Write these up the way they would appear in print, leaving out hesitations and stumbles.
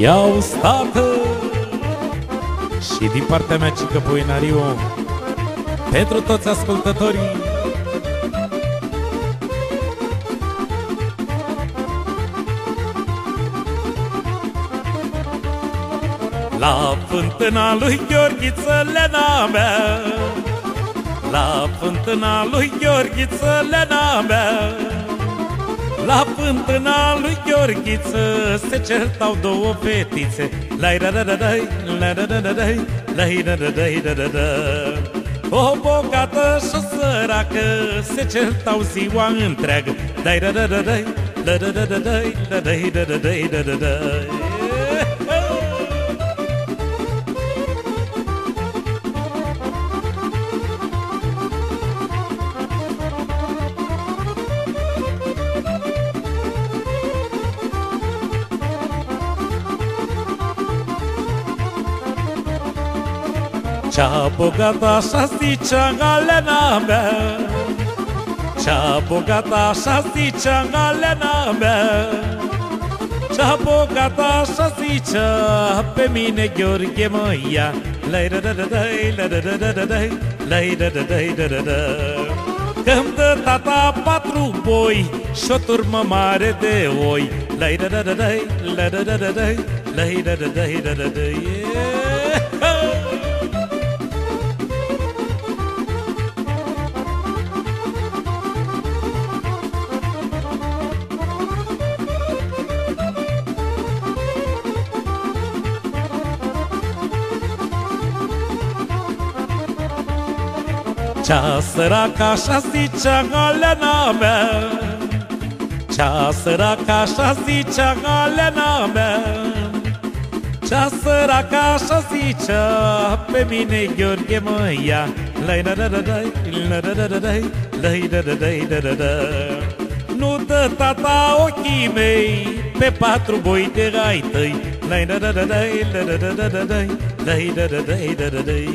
Iau stată și din partea mea Cică Poenariu pentru toți ascultătorii. La fântâna lui Gheorghiță, Lena mea, la fântâna lui Gheorghiță, Lena mea, la fântâna lui Gheorghiță se certau două fetițe. Lai-ra-ra-ra-dai, lai-ra-ra-ra-dai, lai-ra-ra-dai-ra-ra-da. O bogată și o săracă se certau ziua întreagă. Lai-ra-ra-ra-dai, lai-ra-ra-ra-dai, lai-ra-ra-ra-dai-ra-ra-dai. Cea bogată așa zicea Galena mea, cea bogată așa zicea Galena mea, cea bogată așa zicea pe mine Gheorghe mă ia. Lai-ra-ra-ra-dai, lai-ra-ra-ra-dai, lai-ra-ra-dai-ra-ra-da. Că-mi dă tata 4 boi și o turmă mare de oi. Lai-ra-ra-ra-dai, lai-ra-ra-ra-dai, lai-ra-ra-dai-ra-ra-dai. Cea săracă așa zicea Galena mea, cea săracă așa zicea Galena mea, cea săracă așa zicea pe mine Gheorghe mă ia. Lai-ra-ra-ra-dai, lai-ra-ra-ra-dai, lai-ra-ra-dai-ra-ra-da. Nu dă tata ochii mei pe 4 boi de ai tăi. Lai-ra-ra-ra-dai, lai-ra-ra-ra-dai, lai-ra-ra-dai-ra-ra-dai.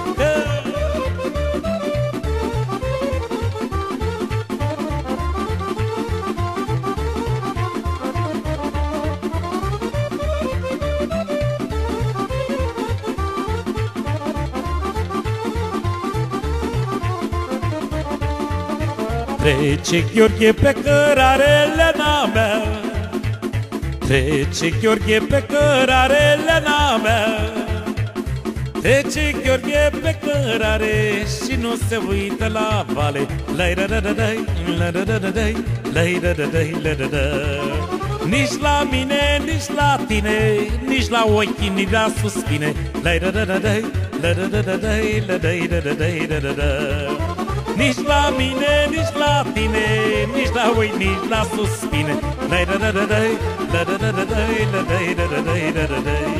Trece Gheorghe pe cărare, Lena mea, trece Gheorghe pe cărare, Lena mea, trece Gheorghe pe cărare și nu se uită la vale. Lai-ra-ra-ra-dai, lai-ra-ra-ra-dai, lai-ra-ra-dai-ra-ra-da. Nici la mine, nici la tine, nici la ochi, nici la suspine. Lai-ra-ra-ra-dai, lai-ra-ra-ra-dai, lai-ra-ra-ra-dai-ra-ra-da. Nici la mine, nici la tine, nici la oi, nici la suspine. Lai-ra-ra-ra-dai, lai-ra-ra-ra-dai, lai-ra-ra-ra-dai-ra-ra-dai.